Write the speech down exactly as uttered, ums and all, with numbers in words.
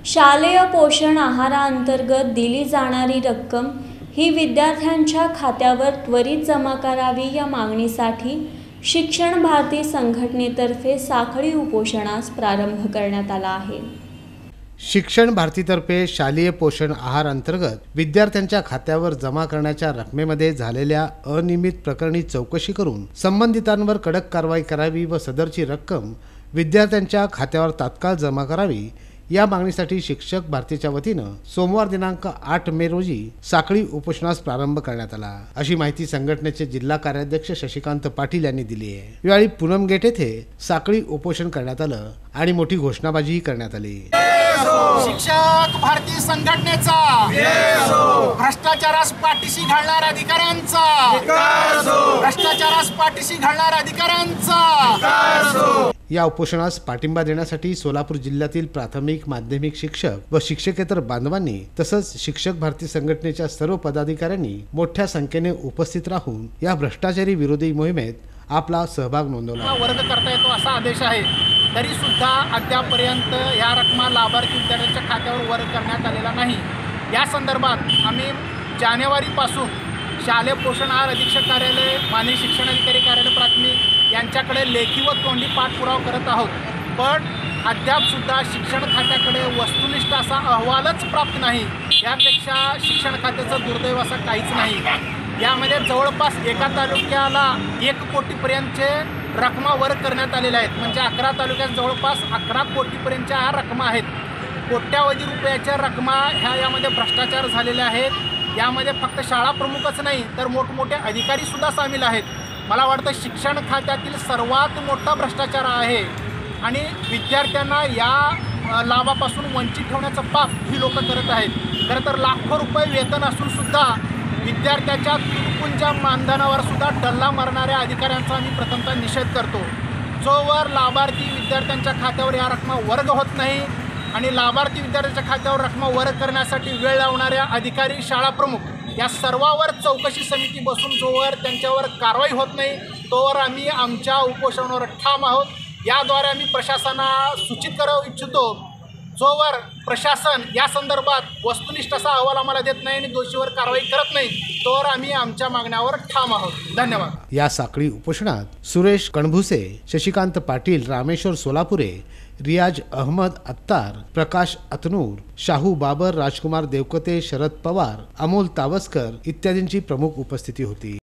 शालेय पोषण आहाराअंतर्गत दिली जाणारी रक्कम ही विद्यार्थ्यांच्या खात्यावर त्वरित जमा करावी या मागणीसाठी शिक्षण भारती संघटनेतर्फे साखळी उपोषणास प्रारंभ करण्यात आला आहे। शिक्षण भारतीतर्फे शालेय पोषण आहार अंतर्गत विद्यार्थ्यांच्या खात्यावर जमा करण्याच्या रकमेमध्ये झालेल्या अनियमित प्रकरणी चौकशी करून संबंधितांवर कडक कारवाई करावी व सदरची रक्कम विद्यार्थ्यांच्या खात्यावर तात्काळ जमा करावी या मागणीसाठी शिक्षक भारतीच्या वतीनं सोमवार दिनांक आठ मे रोजी साखळी उपोषणास प्रारंभ करण्यात आला, अशी माहिती संघटनेचे जिल्हा कार्याध्यक्ष शशिकांत पाटील यांनी दिली आहे। यावेळी पूनम गेट येथे साखळी उपोषण करण्यात आलं आणि मोठी घोषणाबाजीही करण्यात आली। शिक्षक भारती संघटनेचा भ्रष्टाचारास पाठीशी घालणाऱ्या अधिकाऱ्यांचा, भ्रष्टाचारास पाठीशी घालणाऱ्या अधिकाऱ्यांचा। या उपोषणास पाठिंबा देण्यासाठी सोलापूर जिल्ह्यातील प्राथमिक माध्यमिक शिक्षक व शिक्षकेतर बांधवांनी तसंच शिक्षक भारती संघटनेच्या सर्व पदाधिकाऱ्यांनी मोठ्या संख्येने उपस्थित राहून या भ्रष्टाचारी विरोधी मोहिमेत आपला सहभाग नोंदवला। वर्ग करता येतो असा आदेश आहे, तरी सुद्धा अद्यापर्यंत या रकमा लाभार्थी विद्यार्थ्यांच्या खात्यावर वर्ग करण्यात आलेला नाही। या संदर्भात आम्ही जानेवारीपासून शालेय पोषण आहार अधीक्षक कार्यालय, माननीय शिक्षण अधिकारी कार्यालय प्राथमिक यांच्याकडे लेखी व तोंडी पाठपुरावा करत आहोत, पण अद्याप सुद्धा शिक्षण खात्याकडे वस्तुनिष्ठ असा अहवालच प्राप्त नाही। यापेक्षा शिक्षण खात्याचं दुर्दैव असं काहीच नाही। यामध्ये जवळपास एका तालुक्याला एक कोटीपर्यंतचे रकमा वर्ग करण्यात आलेल्या आहेत, म्हणजे अकरा तालुक्यात जवळपास अकरा कोटीपर्यंतच्या ह्या रकमा आहेत। कोट्यावधी रुपयाच्या रकमा ह्या यामध्ये भ्रष्टाचार झालेले आहेत। यामध्ये फक्त शाळा प्रमुखच नाही तर मोठमोठे अधिकारी सुद्धा सामील आहेत। मला वाटतं शिक्षण खात्यातील सर्वात मोठा भ्रष्टाचार आहे आणि विद्यार्थ्यांना या लाभापासून वंचित ठेवण्याचं पाप ही लोक करत आहेत। खरं तर लाखो रुपये वेतन असून सुद्धा विद्यार्थ्याच्या तुटपुंच्या मानधनावर सुद्धा डल्ला मारणाऱ्या अधिकाऱ्यांचा आम्ही प्रथमतः निषेध करतो। जोवर लाभार्थी विद्यार्थ्यांच्या खात्यावर या रकमा वर्ग होत नाही आणि लाभार्थी विद्यार्थ्यांच्या खात्यावर रकमा वर्ग करण्यासाठी वेळ लावणाऱ्या अधिकारी, शाळा प्रमुख या सर्वांवर चौकशी समिती बसून जोवर त्यांच्यावर कारवाई होत नाही तोवर आम्ही आमच्या उपोषणावर ठाम आहोत। याद्वारे आम्ही प्रशासनाला सूचित करू इच्छितो, जोवर प्रशासन या संदर्भात वस्तुनिष्ठ असा अहवाल आम्हाला देत नाही आणि दोषीवर कारवाई करत नाही तोवर आम्ही आमच्या मागण्यावर ठाम आहोत। धन्यवाद। या साखळी उपोषणात सुरेश कणभुसे, शशिकांत पाटील, रामेश्वर सोलापुरे, रियाज अहमद अत्तार, प्रकाश अतनूर, शाहू बाबर, राजकुमार देवकते, शरद पवार, अमोल तावस्कर इत्यादींची प्रमुख उपस्थिती होती।